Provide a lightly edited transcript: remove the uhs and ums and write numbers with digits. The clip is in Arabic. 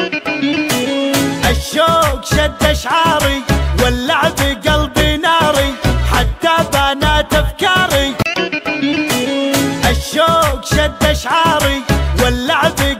الشوق شد اشعاري ولع بقلبي ناري حتى بانت افكاري. الشوق شد اشعاري ولع